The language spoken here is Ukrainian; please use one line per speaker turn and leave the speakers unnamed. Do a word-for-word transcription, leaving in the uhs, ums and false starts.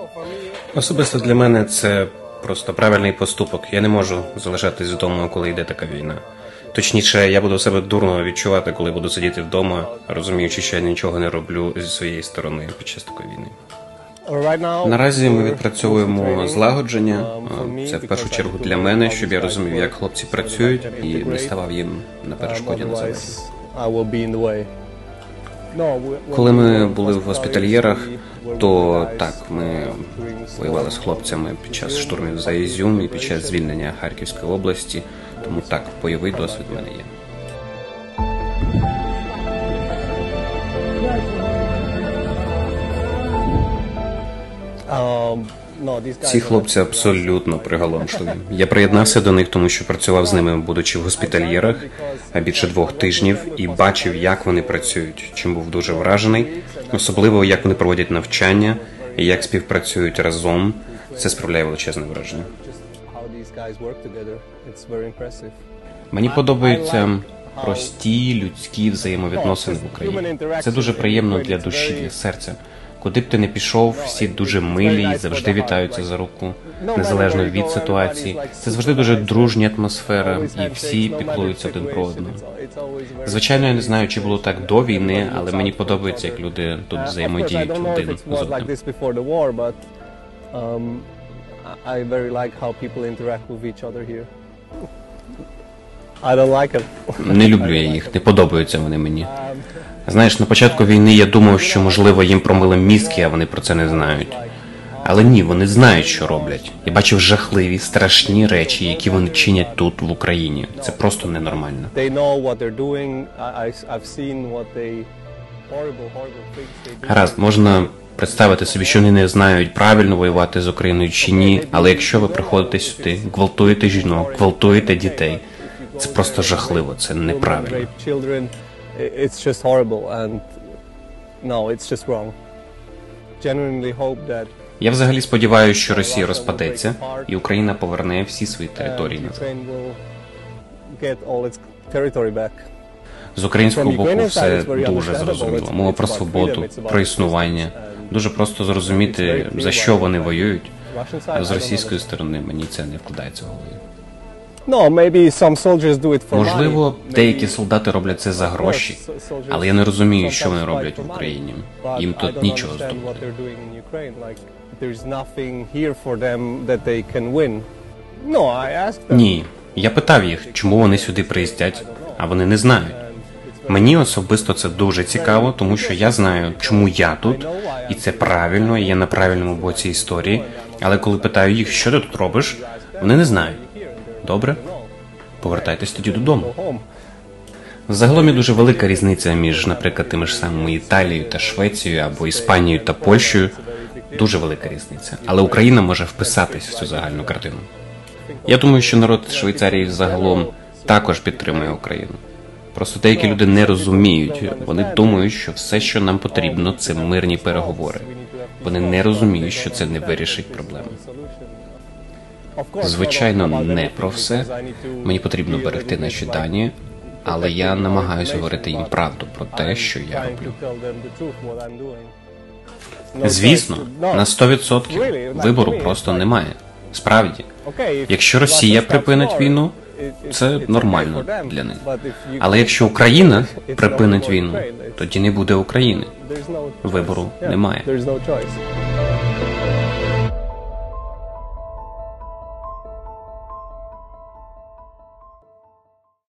Особисто для мене це просто правильний поступок. Я не можу залишатись вдома, коли йде така війна. Точніше, я буду себе дурно відчувати, коли буду сидіти вдома, розуміючи, що я нічого не роблю зі своєї сторони під час такої війни. Наразі ми відпрацьовуємо злагодження. Це в першу чергу для мене, щоб я розумів, як хлопці працюють, і не ставав їм на перешкоді на заваді. Коли ми були в госпітальєрах, то так, ми воювали з хлопцями під час штурмів за Ізюм і під час звільнення Харківської області, тому так, бойовий досвід в мене є. Ці хлопці абсолютно приголомшливі. Я приєднався до них, тому що працював з ними, будучи в госпітальєрах більше двох тижнів, і бачив, як вони працюють, чим був дуже вражений, особливо, як вони проводять навчання і як співпрацюють разом. Це справляє величезне враження. Мені подобаються прості людські взаємовідносини в Україні. Це дуже приємно для душі, для серця. Куди б ти не пішов, всі дуже милі і завжди вітаються за руку, незалежно від ситуації. Це завжди дуже дружня атмосфера, і всі піклуються один про одного. Звичайно, я не знаю, чи було так до війни, але мені подобається, як люди тут взаємодіють один з одним. Не люблю я їх, не подобаються вони мені. Знаєш, на початку війни я думав, що, можливо, їм промили мізки, а вони про це не знають. Але ні, вони знають, що роблять. Я бачив жахливі, страшні речі, які вони чинять тут, в Україні. Це просто ненормально. Гаразд, можна представити собі, що вони не знають, правильно воювати з Україною чи ні, але якщо ви приходите сюди, гвалтуєте жінок, гвалтуєте дітей, це просто жахливо, це неправильно.
It's just horrible and no, it's just wrong. Genuinely hope that.
Я взагалі сподіваюся, що Росія розпадеться і Україна поверне всі свої території назад. З українського боку все дуже зрозуміло. Мова про свободу, про існування. Дуже просто зрозуміти, за що вони воюють. А з російської сторони мені це не вкладається в голові. Можливо, деякі солдати роблять це за гроші, але я не розумію, що вони роблять в Україні. Їм тут нічого здобути. Ні, я питав їх, чому вони сюди приїздять, а вони не знають. Мені особисто це дуже цікаво, тому що я знаю, чому я тут, і це правильно, і я на правильному боці історії, але коли питаю їх, що ти тут робиш, вони не знають. Добре? Повертайтесь тоді додому. Загалом є дуже велика різниця між, наприклад, тими ж самими Італією та Швецією, або Іспанією та Польщею. Дуже велика різниця. Але Україна може вписатись в цю загальну картину. Я думаю, що народ Швейцарії загалом також підтримує Україну. Просто деякі люди не розуміють. Вони думають, що все, що нам потрібно, це мирні переговори. Вони не розуміють, що це не вирішить проблеми. Звичайно, не про все. Мені потрібно берегти наші дані, але я намагаюся говорити їм правду про те, що я роблю. Звісно, на сто відсотків вибору просто немає. Справді, якщо Росія припинить війну, це нормально для них. Але якщо Україна припинить війну, тоді не буде України. Вибору немає.